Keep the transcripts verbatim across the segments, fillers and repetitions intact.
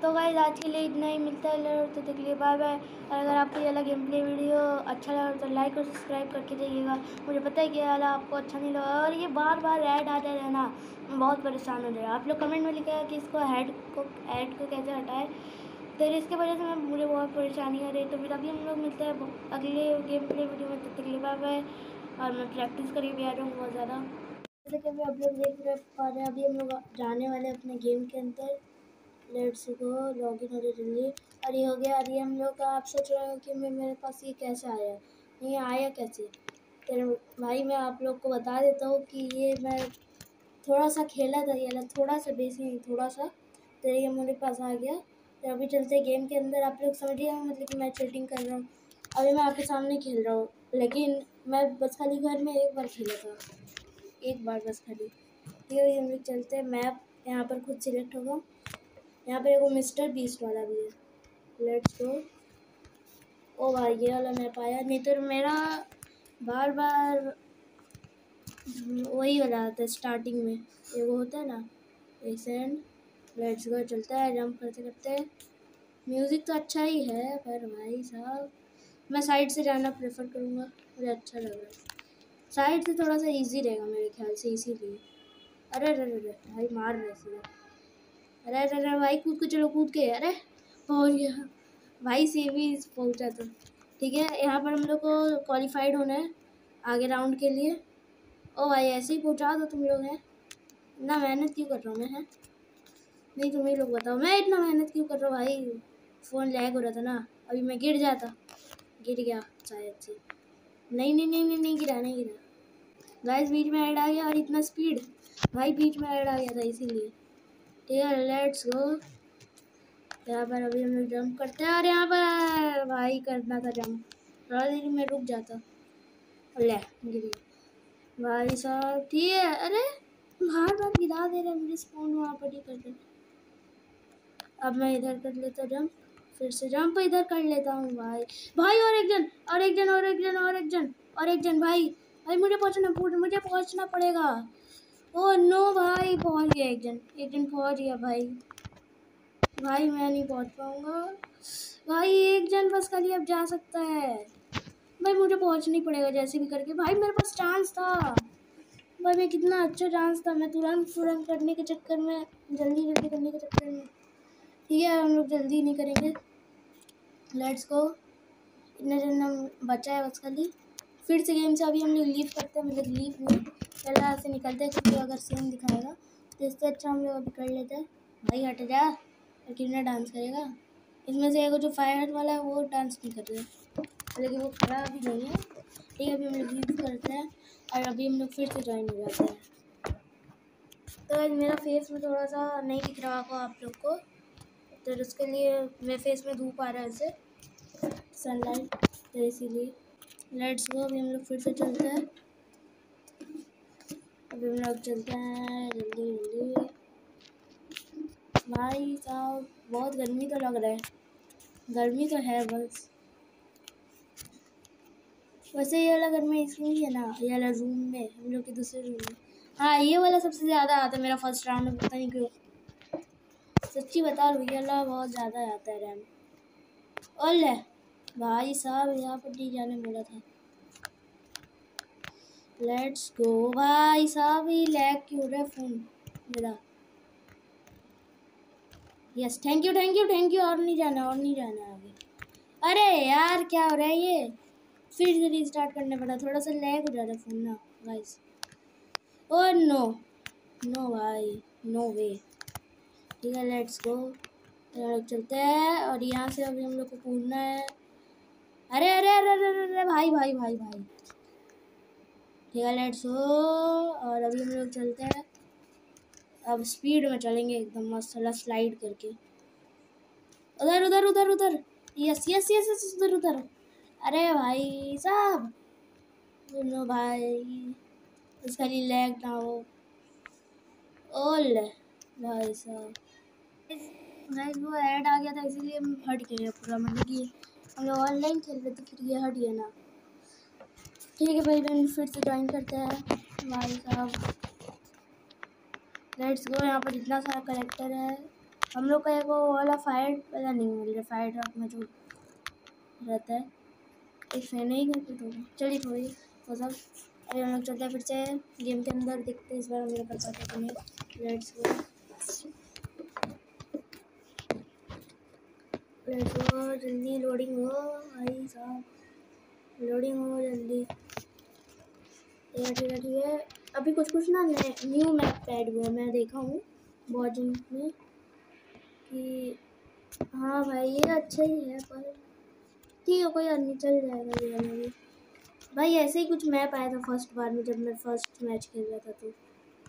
तो गाइस आज के लिए इतना ही, मिलता है तो तक के लिए बाय बाय। और अगर आपको ये वाला गेम प्ले वीडियो अच्छा लगा तो लाइक और सब्सक्राइब करके जाइएगा। मुझे पता है कि ये वाला आपको अच्छा नहीं लगा और ये बार बार ऐड आ जाए ना, बहुत परेशान हो जाए। आप लोग कमेंट में लिखा कि इसको ऐड को ऐड को कैसे हटाए, तो इसके वजह से मैं मुझे बहुत परेशानी आ रही है। तो फिर अभी हम लोग मिलते हैं अगले गेम प्ले वीडियो में, तब तक के लिए बाय बाय। और मैं प्रैक्टिस करके भी आ रहा हूँ बहुत ज़्यादा, जैसे कि अभी आप लोग देख रहे पा रहे हैं। अभी हम लोग जाने वाले अपने गेम के अंदर। लेट्स गो, लॉग इन हो रही जल्दी। और ये हो गया। और ये हम लोग का, आप सोच रहे हो कि मैं मेरे पास ये कैसे आया, नहीं आया कैसे। तो भाई मैं आप लोग को बता देता हूँ कि ये मैं थोड़ा सा खेला था, ये थोड़ा सा, बेसी नहीं थोड़ा सा, तो ये मेरे पास आ गया। तो अभी चलते गेम के अंदर। आप लोग समझिए मतलब कि मैं चीटिंग कर रहा हूँ। अभी मैं आपके सामने खेल रहा हूँ, लेकिन मैं बस खाली घर में एक बार खेला था, एक बार बस खाली। ठीक है, हम लोग चलते हैं। मैप यहाँ पर खुद सिलेक्ट होगा। यहाँ पर एगो मिस्टर बीस्ट वाला भी है। Let's go. ओ भाई ये वाला मैप आया, नहीं तो मेरा बार बार वही वाला आता है स्टार्टिंग में, एगो होता है ना एक सेकंड। लेट्स गो, चलता है जंप करते करते। म्यूज़िक तो अच्छा ही है, पर भाई साहब मैं साइड से जाना प्रेफर करूँगा, मुझे अच्छा लग रहा है। साइड से थोड़ा सा इजी रहेगा मेरे ख्याल से, इसीलिए। अरे अरे अरे भाई मार रहे सीधा। अरे अरे अरे भाई कूद के चलो, कूद के। अरे पहुँच गया भाई, से भी पहुँचा तो ठीक है। यहाँ पर हम लोग को क्वालिफाइड होना है आगे राउंड के लिए। ओ भाई ऐसे ही पहुँचा दो तुम लोग हैं ना, मेहनत क्यों कर रहा हूँ मैं, है नहीं तुम ही लोग बताओ, मैं इतना मेहनत क्यों कर रहा हूँ भाई। फ़ोन लैग हो रहा था ना, अभी मैं गिर जाता, गिर गया शायद से। नहीं नहीं नहीं नहीं नहीं गिरा, नहीं गिरा। गाइस बीच में ऐड आ गया, और इतना स्पीड भाई, बीच में ऐड आ गया था इसीलिए। ठीक है, लेट्स गो। यहाँ पर अभी हम लोग जंप करते हैं, और यहाँ पर भाई करना था जंप, थोड़ा देर में रुक जाता। ले गिर गया भाई साहब। ठीक है, अरे बार बार गिरा दे रहे मुझे, स्पॉन वहाँ पर ही कर दे। अब मैं इधर कर लेता जंप, फिर से जंप इधर कर लेता हूँ भाई। भाई और एक जन, और एक जन, और एक जन, और एक जन, और एक जन भाई। भाई मुझे पहुँचना, मुझे पहुँचना पड़ेगा। ओ नो भाई, पहुँच गया एक जन, एक जन पहुँच गया भाई। भाई मैं नहीं पहुँच पाऊँगा भाई, एक जन बस खाली अब जा सकता है भाई, मुझे पहुँचना ही पड़ेगा जैसे भी करके। भाई मेरे पास चांस था भाई, मैं कितना अच्छा चांस था, मैं तुरंत तुरंत करने के चक्कर में, जल्दी जल्दी करने के चक्कर में। ठीक है, हम लोग जल्दी नहीं करेंगे। लेट्स गो, इतना जल्दी बचा है बस खाली। फिर से गेम से अभी हम लोग लीव करते हैं, मतलब लीव नहीं, पहले यहाँ से निकलते हैं, क्योंकि अगर सेम दिखाएगा तो इससे अच्छा हम लोग अभी कर लेते हैं। भाई हट जा, और कितना डांस करेगा। इसमें से एगो जो फायर वाला है वो डांस नहीं कर रहा, लेकिन वो खड़ा अभी नहीं है। ठीक है, अभी हम लोग लीव करते हैं, और अभी हम लोग फिर से ज्वाइन हो जाते हैं। तो मेरा फेस में थोड़ा सा नहीं दिख रहा होगा आप लोग को, तो उसके लिए मेरे फेस में धूप आ रहा है ऐसे, सनलाइट, तो इसीलिए। लेट्स गो, अभी हम लोग फिर से चलते हैं। अभी हम लोग चलते हैं जल्दी जल्दी। भाई साहब बहुत गर्मी तो लग रहा है, गर्मी तो है बस। वैसे ये वाला गर्मी इसमें ही है ना, ये वाला रूम में, हम लोग के दूसरे रूम में। हाँ ये वाला सबसे ज़्यादा आता है मेरा फर्स्ट राउंड में, पता नहीं क्यों, सच्ची बता रहा हूँ, ये वाला बहुत ज़्यादा आता है रैम। और ले भाई साहब यहाँ पर नहीं जाने बोला था। लेट्स गो भाई साहब, ये लैग क्यों हो रहा है फ़ोन मेरा। Yes thank you thank you thank you, और नहीं जाना, और नहीं जाना आगे। अरे यार क्या हो रहा है ये, फिर से रीस्टार्ट करना पड़ा, थोड़ा सा लैग हो जा रहा है फ़ोन ना गाइस। ओह नो नो भाई, नो वे। ठीक है, लेट्स गो, चलते हैं, और यहाँ से अभी हम लोग को कूदना है। अरे अरे अरे अरे अरे भाई भाई भाई भाई। ठीक है, लेट्स गो, और अभी हम लोग चलते हैं, अब स्पीड में चलेंगे एकदम मस्त, स्लाइड करके। उधर उधर उधर उधर, यस यस यस यस, उधर उधर। अरे भाई साहब सुनो भाई, उसका लैग ना हो। ओल भाई साहब गाइस वो ऐड आ गया था, इसीलिए हम हट गए पूरा, मतलब कि हम लोग ऑनलाइन खेल रहे थे, फिर ये हट गया ना। ठीक है भाई बहन, फिर से ज्वाइन करते हैं भाई साहब। लेट्स गो, यहाँ पर इतना सारा करेक्टर है, हम लोग का एक वो वाला फायर वाला नहीं मिल रहा, फायर ट्रक में जो रहता है इसमें नहीं करते तो चलिए थोड़ी वो सब। अभी हम लोग चलते हैं फिर से गेम के अंदर, देखते हैं इस बार हम लोग कर पाते हैं नहीं। लेट्स गो लेट्स गो, जल्दी लोडिंग हो भाई साहब, लोडिंग हो जल्दी। ठीक है ठीक है ठीक है। अभी कुछ कुछ ना न्यू मैप ऐड हुआ है, मैं देखा हूँ बहुत जन में कि हाँ भाई ये अच्छा ही है, पर ठीक है कोई आदमी चल जाएगा ये वाला भी। भाई ऐसे ही कुछ मैप आया था फर्स्ट बार में जब मैं फर्स्ट मैच खेल रहा था तो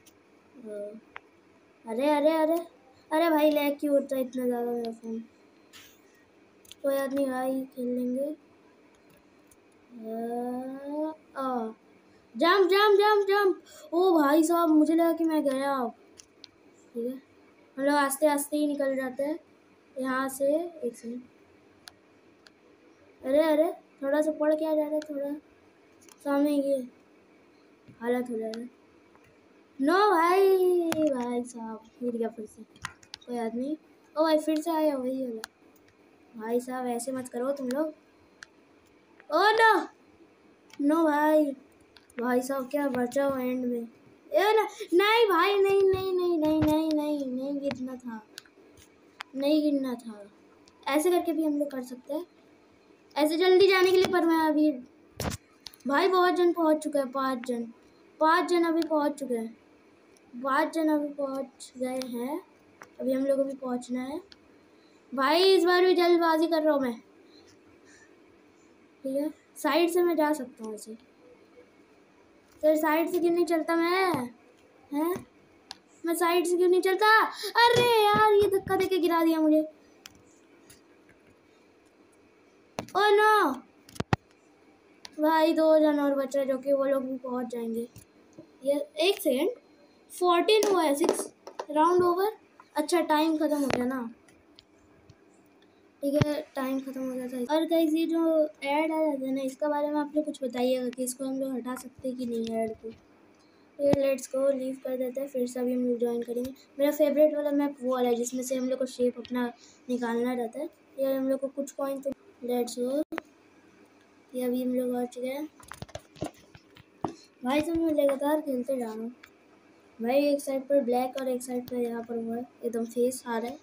अरे अरे अरे अरे भाई लैग क्यों होता है इतना ज़्यादा मेरा फ़ोन। कोई आदमी भाई खेल लेंगे। Jump jump jump jump. ओ भाई साहब मुझे लगा कि मैं गया। ठीक है हम लोग आस्ते आस्ते ही निकल जाते हैं यहाँ से। एक सेकंड, अरे अरे थोड़ा सा पढ़ के आ जा रहा है, थोड़ा सामने ये हालत हो जा रहा है। नो भाई भाई साहब गिर गया फिर से कोई आदमी। ओ भाई फिर से आया वही वाला। भाई साहब ऐसे मत करो तुम लोग। ओ नो नो भाई भाई साहब क्या बचाओ एंड में। ए ना नहीं भाई नहीं नहीं नहीं नहीं नहीं नहीं नहीं गिरना था, नहीं गिरना था। ऐसे करके भी हम लोग कर सकते हैं ऐसे जल्दी जाने के लिए, पर मैं अभी भाई बहुत जन पहुंच चुके हैं, पाँच जन पाँच जन अभी पहुंच चुके हैं, पाँच जन अभी पहुंच गए हैं। अभी हम लोग को भी पहुंचना है भाई, इस बार भी जल्दबाजी कर रहा हूँ मैं। ठीक है साइड से मैं जा सकता हूँ ऐसे, फिर साइड से क्यों नहीं चलता मैं हैं, मैं साइड से क्यों नहीं चलता। अरे यार ये धक्का देके गिरा दिया मुझे। ओ नो भाई दो जन और बचे जो कि वो लोग भी पहुंच जाएंगे। ये एक सेकंड फोर्टीन हुआ है, सिक्स राउंड ओवर। अच्छा टाइम ख़त्म हो गया ना, ठीक है टाइम ख़त्म हो गया था। और गाइस ये जो ऐड आ जाता है ना इसका बारे में आप लोग कुछ बताइएगा कि इसको हम लोग हटा सकते हैं कि नहीं ऐड को। ये लेट्स को लीव कर देते हैं, फिर से अभी हम लोग ज्वाइन करेंगे। मेरा फेवरेट वाला मैप वो वाला है जिसमें से हम लोग को शेप अपना निकालना रहता है। ये हम लोग को कुछ पॉइंट तो लेट्स गो, ये अभी हम लोग आ चुके हैं भाई। सब मैं लगातार खेलते जा रहा हूँ भाई, एक साइड पर ब्लैक और एक साइड पर यहाँ पर हुआ है एकदम फेस आ रहा है।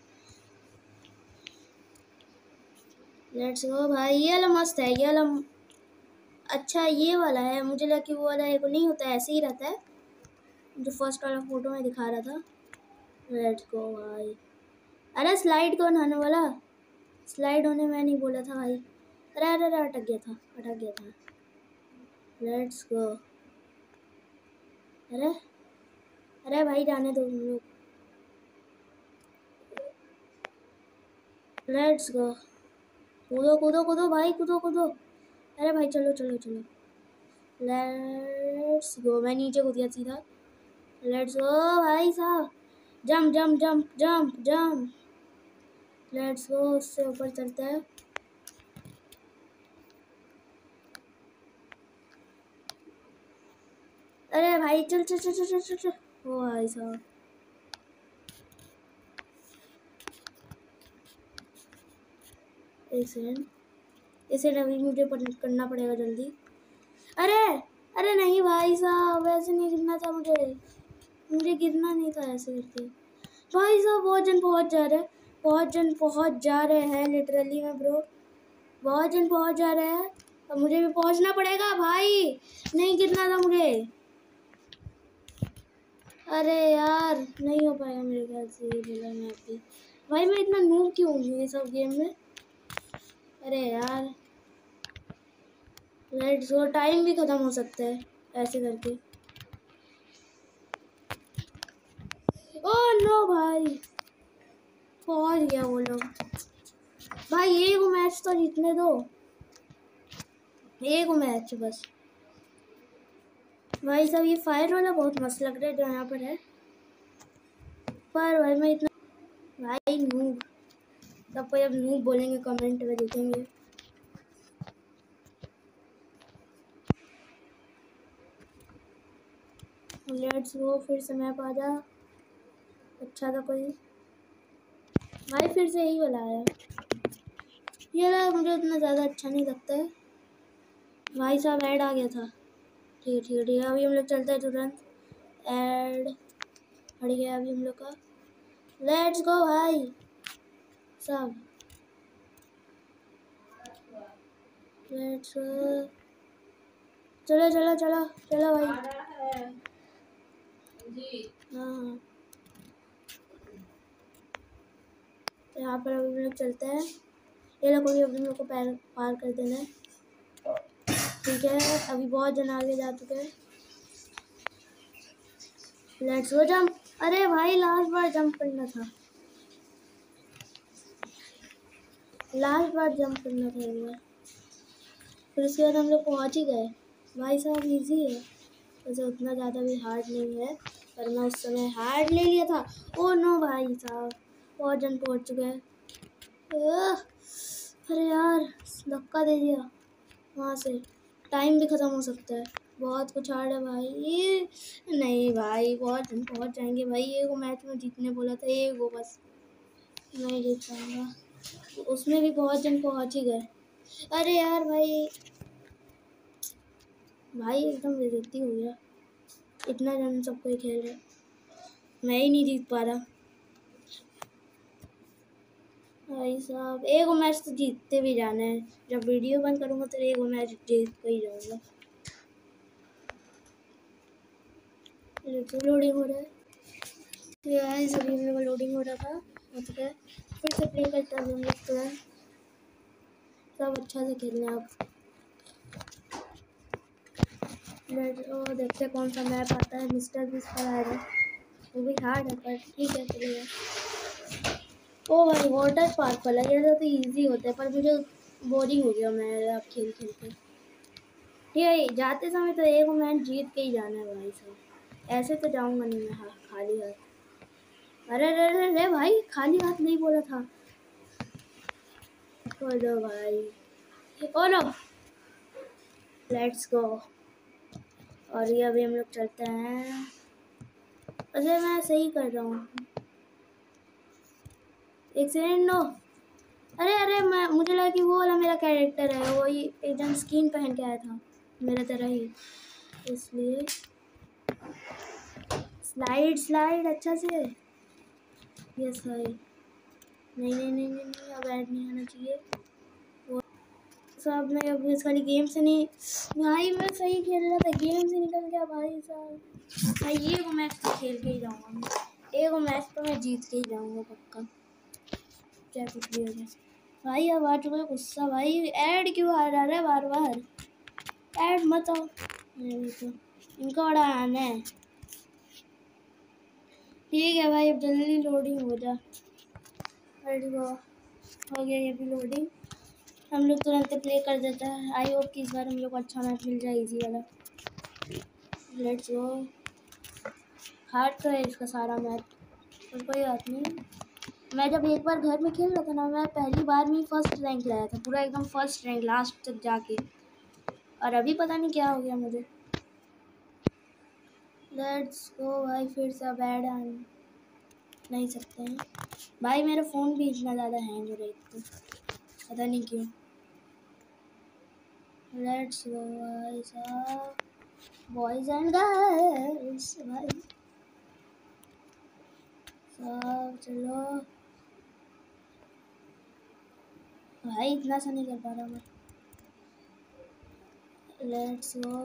लेट्स गो भाई ये वाला मस्त है, ये वाला अच्छा ये वाला है। मुझे लगा कि वो वाला एक नहीं होता है, ऐसे ही रहता है जो फर्स्ट वाला फोटो में दिखा रहा था। लेट्स गो भाई। अरे स्लाइड कौन आने वाला, स्लाइड होने में नहीं बोला था भाई। अरे अरे अरे अटक गया था अटक गया था। Let's go. अरे अरे भाई जाने दो हम लोग। लेट्स गो कूदो कूदो कूदो भाई कूदो कूदो। अरे भाई चलो चलो चलो लेट्स गो। मैं नीचे कूद गया सीधा। लेट्स गो भाई साहब, jump jump jump jump jump. Let's go उससे ऊपर चलते हैं। अरे भाई चल चल चल चल चल चल। ओ भाई साहब एक सेकंड, इसे अभी मुझे करना पड़ेगा जल्दी। अरे अरे नहीं भाई साहब ऐसे नहीं गिरना था मुझे, मुझे गिरना नहीं था ऐसे करके। भाई साहब बहुत जन पहुंच जा रहे हैं, बहुत जन पहुंच जा रहे हैं लिटरली में ब्रो, बहुत जन पहुंच जा रहे हैं। अब मुझे भी पहुंचना पड़ेगा भाई, नहीं गिरना था मुझे। अरे यार नहीं हो पाएगा मेरे ख्याल से ये बोला मैं अभी। भाई मैं इतना नूब क्यों हूँ ये सब गेम में। अरे यार लेट्स गो, टाइम भी ख़त्म हो सकता है ऐसे करके। ओह नो भाई पहुंच गया वो लोग। भाई एक मैच तो जीतने दो, एक मैच बस। भाई साहब ये फायर वाला बहुत मस्त लग रहा है जो यहाँ पर है, पर भाई मैं इतना भाई नूब, तब कोई अब नूब बोलेंगे कमेंट में देखेंगे। लेट्स गो फिर से मैप आ जा अच्छा था कोई। भाई फिर से यही वाला आया। ये वाला मुझे उतना ज़्यादा अच्छा नहीं लगता है। भाई साहब ऐड आ गया था। ठीक है ठीक है ठीक है, अभी हम लोग चलते हैं तुरंत। ऐड हट गया अभी हम लोग का। लेट्स गो भाई सब, लेट्स गो। चलो चलो चलो चलो भाई। हाँ हाँ, यहाँ पर अभी हम लोग चलते हैं। ये लोग अभी अभी मेरे को पैर पार कर देना है। ठीक है, अभी बहुत जन आगे जा चुके हैं। Let's go jump. अरे भाई लास्ट बार जंप करना था, लास्ट बार जंप करना था एक बार। फिर उसके बाद हम लोग पहुँच ही गए। भाई साहब इजी है, वैसे उतना ज़्यादा भी हार्ड नहीं है, पर मैं उस समय हार्ड ले लिया था। ओ नो भाई साहब, बहुत जन पहुँच चुके हैं। अरे यार धक्का दे दिया वहाँ से, टाइम भी ख़त्म हो सकता है। बहुत कुछ हार्ड है भाई। नहीं भाई बहुत जन पहुँच जाएंगे भाई। एक वो मैच में जीतने बोला था, एक वो बस नहीं जीत पाऊँगा। उसमें भी बहुत जन पहुँच ही गए। अरे यार भाई भाई एकदम बेइज्जती हो गया, इतना जन सब कोई खेल रहे, मैं ही नहीं जीत पा रहा। भाई साहब एक मैच तो जीतते भी जाना है, जब वीडियो बंद करूँगा तो एक मैच जीत कर ही जाऊँगा। लोडिंग हो रहा है, गाइस अभी मेरे को लोडिंग हो रहा था, हो चुका है। फिर से प्ले करते हैं हम लोग तुरंत। सब अच्छा से खेलना है अब। और देखते कौन सा मैप आता है। मिस्टर बीस पर आ रहा है, वो भी हार्ड है पर ठीक है चलेगा। ओ भाई वाटर पार्क वाला ये तो इजी होता है, पर मुझे बोरिंग हो गया मैं अब खेल खेल के। ठीक है जाते समय तो एक मैच जीत के ही जाना है भाई साहब, ऐसे तो जाऊंगा नहीं मैं हाँ खाली हाथ। अरे अरे अरे अरे भाई खाली हाथ नहीं बोला था। बोलो भाई ओ नो, लेट्स गो। और ये अभी हम लोग चलते हैं। अरे मैं सही कर रहा हूँ, एक सेकंड नो। अरे अरे मैं मुझे लगा कि वो वाला मेरा कैरेक्टर है, वो ही एकदम स्किन पहन के आया था मेरा तरह ही, इसलिए स्लाइड स्लाइड अच्छा से। यस भाई नहीं नहीं नहीं नहीं, नहीं अब ऐड नहीं आना चाहिए। वो साहब मैं अब इस वाली गेम से नहीं, भाई मैं सही खेल रहा था गेम से निकल गया भाई साहब। भाई ये वो मैच तो खेल के ही जाऊँगा मैं, एक वो मैच तो मैं जीत के ही जाऊँगा पक्का, क्या कुछ भी हो जाए। भाई अब आ चुका है गुस्सा, भाई ऐड क्यों आ रहा है बार बार, ऐड मत आओ। नहीं तो इनका बड़ा आना है। ठीक है भाई अब जल्दी लोडिंग हो जा। रेडी हो हो गया ये भी लोडिंग, हम लोग तुरंत प्ले कर देते हैं। आई होप कि इस बार हम लोग को अच्छा मैच मिल जाए, इजी वाला। Let's go. हार्ड तो है इसका सारा मैच, पर कोई बात नहीं। मैं जब एक बार घर में खेल रहा था ना, मैं पहली बार में फर्स्ट रैंक लाया था, पूरा एकदम फर्स्ट रैंक लास्ट तक जाके, और अभी पता नहीं क्या हो गया मुझे। लेट्स गो भाई फिर से अब ऐड आ नहीं सकते हैं भाई, मेरा फ़ोन भी इतना ज़्यादा हैंग हो रहा है पता नहीं क्यों। लेट्स गो भाई साहब, बॉयज एंड गर्ल्स भाई साहब चलो। भाई इतना सा नहीं कर पा रहा मैं। लेट्स गो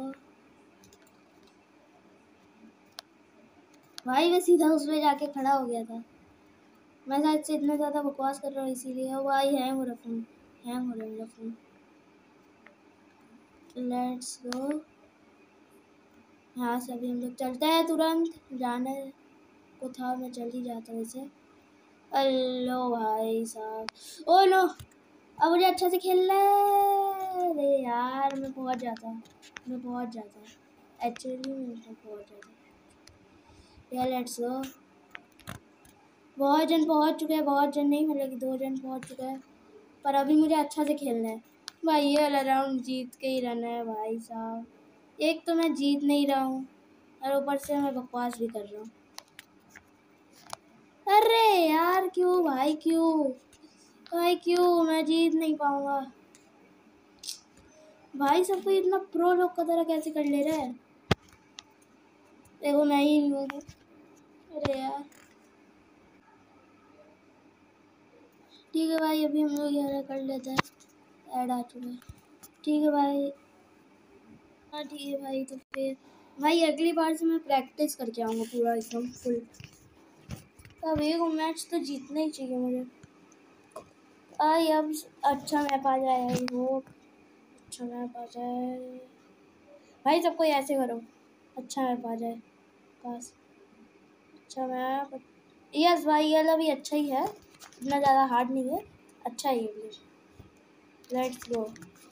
भाई, मैं सीधा उसमें जाके खड़ा हो गया था, मैं शायद से इतना ज़्यादा बकवास कर रहा हूँ इसीलिए। और भाई हैंग हो रहा फ़ोन, हैंग हो रहा है मेरा फ़ोन। लेट्स गो, यहाँ से अभी हम लोग चलते हैं तुरंत, जाने को था मैं चल ही जाता वैसे। हेलो भाई साहब, ओ नो अब मुझे अच्छा से खेलना है। अरे यार मैं पहुंच जाता, मैं पहुंच जाता एक्चुअली मैं तो पहुंच जाता यार। लेट्स गो, बहुत जन पहुंच चुके हैं, बहुत जन नहीं मतलब कि दो जन पहुंच चुके हैं, पर अभी मुझे अच्छा से खेलना है भाई। ये वाला राउंड जीत के ही रहना है भाई साहब, एक तो मैं जीत नहीं रहा हूँ और ऊपर से मैं बकवास भी कर रहा हूँ। अरे यार क्यों भाई, क्यों भाई, क्यों मैं जीत नहीं पाऊंगा भाई। सबको इतना प्रो लोग का तरह कैसे कर ले रहा है। देखो मैं ही हूँ। अरे यार ठीक है भाई, अभी हम लोग ये कर लेते हैं। ऐड आ चुका है। ठीक है भाई। हाँ ठीक है भाई, तो फिर भाई अगली बार से मैं प्रैक्टिस करके आऊँगा पूरा एकदम फुल। तब एक मैच तो जीतना ही चाहिए मुझे। आई अब अच्छा मैप आ जाए। आई होप अच्छा मैप आ जाए भाई। सबको ऐसे करो, अच्छा मैप आ जाए बस। अच्छा मैप, यस भाई ये वाला भी अच्छा ही है, इतना ज़्यादा हार्ड नहीं है, अच्छा ही है। लेट्स गो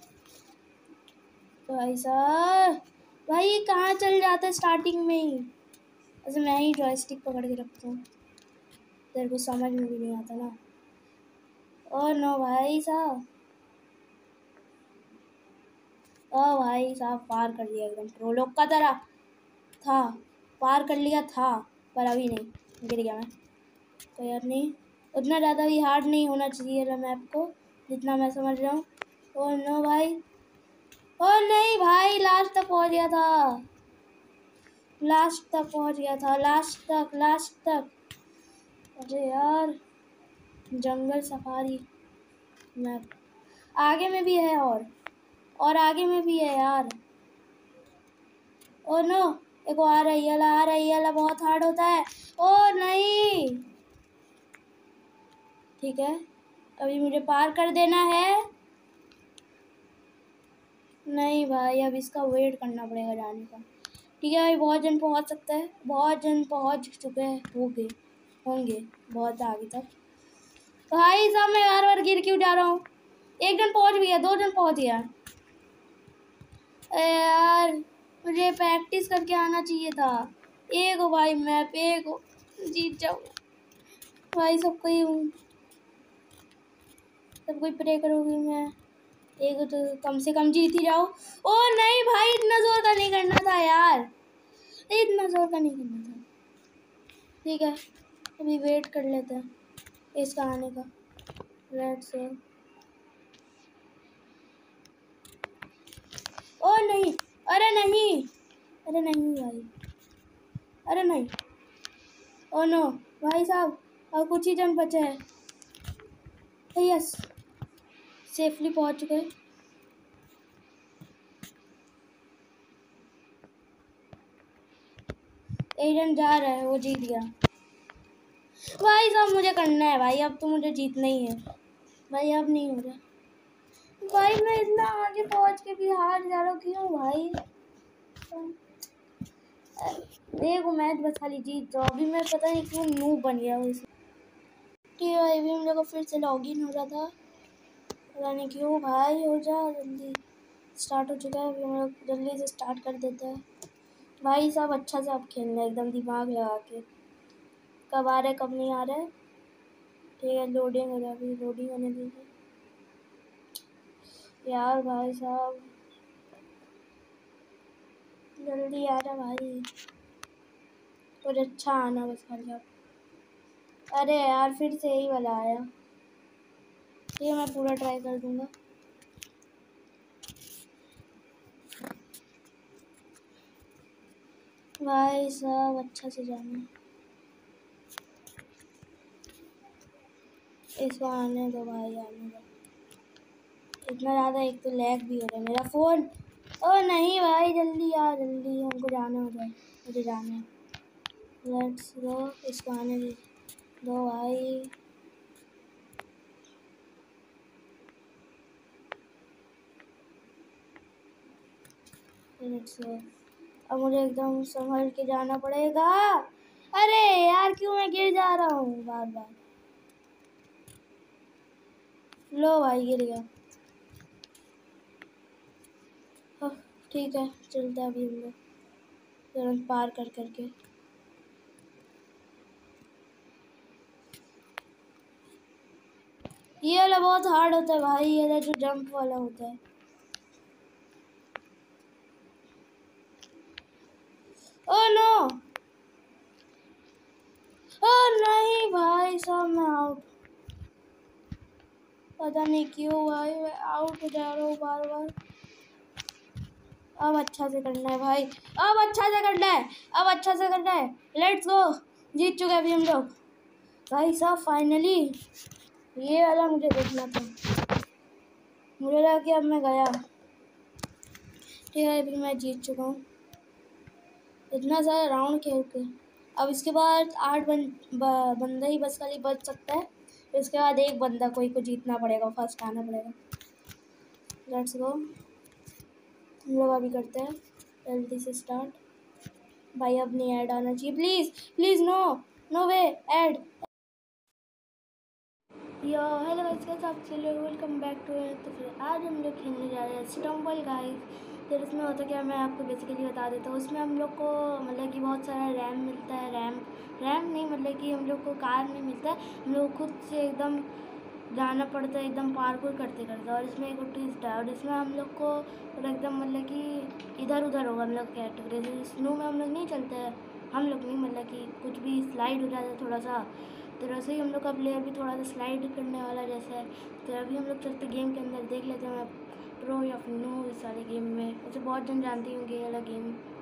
भाई साहब। भाई ये कहाँ चल जाता है स्टार्टिंग में ही। अच्छा मैं ही जॉयस्टिक पकड़ के रखता हूँ, तेरे को समझ में भी नहीं आता ना। ओ नो भाई साहब, ओ भाई साहब पार कर लिया एकदम प्रो लोग का तरह था। पार कर लिया था पर अभी नहीं, गिर गया मैं। तो यार नहीं, उतना ज़्यादा भी हार्ड नहीं होना चाहिए मैप को, जितना मैं समझ रहा हूँ। ओ नो भाई, ओ नहीं भाई लास्ट तक पहुँच गया था, लास्ट तक पहुँच गया था, लास्ट तक लास्ट तक। अरे यार जंगल सफारी मैप आगे में भी है, और और आगे में भी है यार। ओ नो, एक आ रहा है, ये वाला आ रहा है, ये वाला बहुत हार्ड होता है। ओ नहीं, ठीक है अभी मुझे पार कर देना है। नहीं भाई अब इसका वेट करना पड़ेगा जाने का। ठीक है भाई, बहुत जन पहुंच सकते हैं, बहुत जन पहुंच चुके हैं, हो गए होंगे बहुत आगे तक। भाई साहब मैं बार बार गिर क्यों जा रहा हूँ। एक जन पहुंच गया, दो जन पहुंच गया। यार मुझे प्रैक्टिस करके आना चाहिए था। एक हो भाई मैप, एक हो, जीत जाऊँ भाई। सबको ही सब कोई प्रे करोगी, मैं एक तो कम से कम जीत ही जाओ। ओ नहीं भाई इतना जोर का नहीं करना था यार, इतना जोर का नहीं करना था। ठीक है अभी वेट कर लेते हैं इसका आने का। लेट्स से ओ नहीं, अरे नहीं, अरे नहीं भाई, अरे नहीं, ओ नो भाई साहब और कुछ ही जन बचे हैं। यस सेफली पहुंच गए। एक जन जा रहा है, वो जीत गया। भाई साहब मुझे करना है भाई, अब तो मुझे जीतना ही है भाई, अब नहीं हो रहा भाई। मैं इतना आगे पहुंच के भी हार जा रहा हूँ, क्यों भाई। देखो मैच बस खाली जीत जाओ, अभी मैं पता नहीं क्यों नूब बन गया हूँ। ठीक है भाई, अभी हम लोग को फिर से लॉगिन हो रहा था, पता नहीं क्यों भाई। हो जा जल्दी, स्टार्ट हो चुका है, अभी हम लोग जल्दी से स्टार्ट कर देते हैं भाई साहब। अच्छा से आप खेलना एकदम दिमाग लगा के, कब आ रहा है कब नहीं आ रहा है। ठीक है लोडिंग हो रहा है, अभी लोडिंग होने दीजिए यार भाई साहब, जल्दी आ रहा भाई, और अच्छा आना बस खाली आप। अरे यार फिर से यही वाला आया, ये मैं पूरा ट्राई कर दूंगा। भाई साहब अच्छा से जाना, इसको आने दो भाई, आने दो। इतना ज़्यादा एक तो लैग भी हो रहा है मेरा फ़ोन। ओ नहीं भाई जल्दी आ, जल्दी हमको जाना हो जाए, मुझे जाना है। लेट्स गो, इसको आने दो भाई। लेट्स गो, अब मुझे एकदम संभल के जाना पड़ेगा। अरे यार क्यों मैं गिर जा रहा हूँ बार बार। लो भाई गिर गया। ठीक है चलते अभी हम लोग तुरंत पार कर करके। ये वाला बहुत हार्ड होता है भाई, ये वाला जो जंप वाला होता है। ओ नो, ओ नहीं भाई साहब, मैं आउट। पता नहीं क्यों भाई मैं आउट हो जा रहा हूँ बार बार। अब अच्छा से करना है भाई, अब अच्छा से करना है, अब अच्छा से करना है। लेट्स गो, जीत चुके अभी हम लोग भाई साहब फाइनली। ये वाला मुझे देखना था, मुझे लगा कि अब मैं गया। ठीक है अभी मैं जीत चुका हूँ इतना सारा राउंड खेल के। अब इसके बाद आठ बन, ब, बंदा ही बस खाली बच सकता है। फिर उसके बाद एक बंदा कोई को जीतना पड़ेगा, फर्स्ट आना पड़ेगा। लेट्स गो, हम लोग अभी करते हैं जल्दी से स्टार्ट। भाई अब नहीं ऐड आना चाहिए, please please, no no way ad. Yo hello guys, कैसे आप चले, वेलकम बैक टू। तो फिर आज हम लोग खेलने जा रहे हैं स्टम्बल गाइस। फिर इसमें होता क्या, मैं आपको बेसिकली बता देता हूँ। उसमें हम लोग को मतलब कि बहुत सारा रैम मिलता है, रैम रैम नहीं मतलब कि हम लोग को कार नहीं मिलता है, हम लोग खुद से एकदम जाना पड़ता है, एकदम पार्कोर करते करते। और इसमें एक ट्विस्ट है, और इसमें हम लोग को एकदम मतलब कि इधर उधर होगा हम लोग कैटेगरी। स्नो में हम लोग नहीं चलते हैं, हम लोग नहीं मतलब कि कुछ भी स्लाइड हो जाता है थोड़ा सा, तो वैसे ही हम लोग का प्लेयर भी थोड़ा सा स्लाइड करने वाला जैसा है। तो अभी हम लोग चलते गेम के अंदर, देख लेते हैं मैं प्रो या फिर नो इस सारे गेम में। वैसे बहुत जन जानती होंगे ये वाला गेम